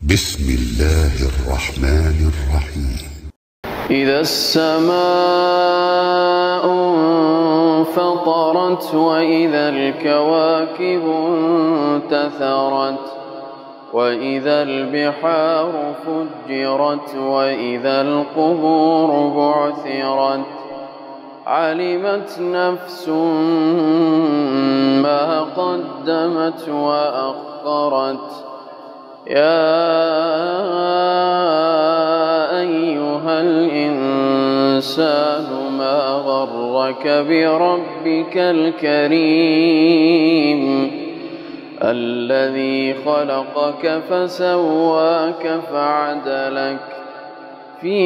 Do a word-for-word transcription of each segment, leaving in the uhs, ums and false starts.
بسم الله الرحمن الرحيم. إذا السماء انفطرت وإذا الكواكب انتثرت وإذا البحار فجرت وإذا القبور بعثرت علمت نفس ما قدمت وأخرت يا أيها الإنسان ما غرك بربك الكريم الذي خلقك فسواك فعدلك في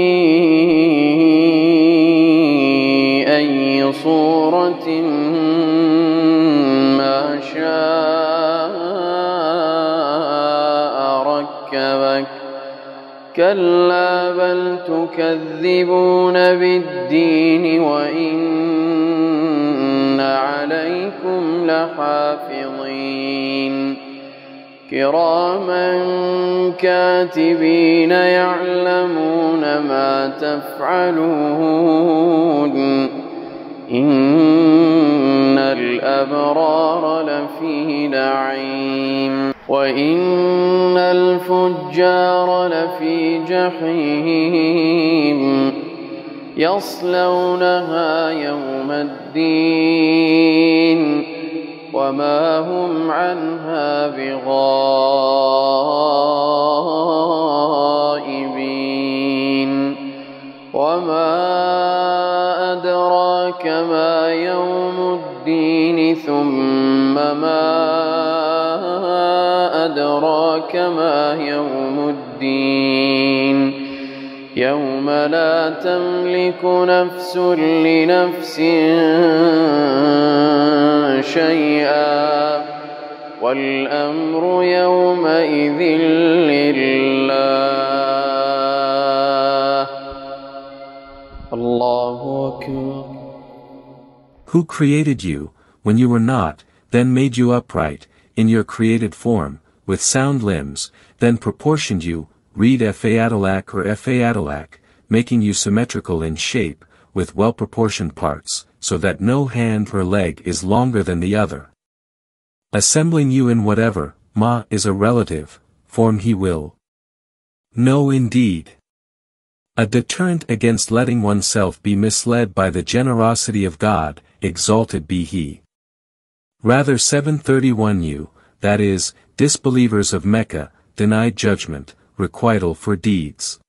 أي صورة ما شاء ركبك كلا بل تكذبون بالدين وإن عليكم لحافظين كراما كاتبين يعلمون ما تفعلون إن الأبرار لفي نعيم وإن الفجار لفي جحيم يصلونها يوم الدين وما هم عنها بغائبين وما أدراك ما يوم الدين ثم ما أدراك ما يوم الدين يوم لا تملك نفس لنفس شيئا والأمر يومئذ لله. الله أكبر. Who created you, when you were not, then made you upright, in your created form, with sound limbs, then proportioned you, read F-A-Adalak or F-A-Adalak, making you symmetrical in shape, with well-proportioned parts, so that no hand or leg is longer than the other. Assembling you in whatever, ma is a relative, form he will. No indeed. A deterrent against letting oneself be misled by the generosity of God, exalted be he. Rather seven thirty-one you, that is, disbelievers of Mecca, denied judgment, requital for deeds.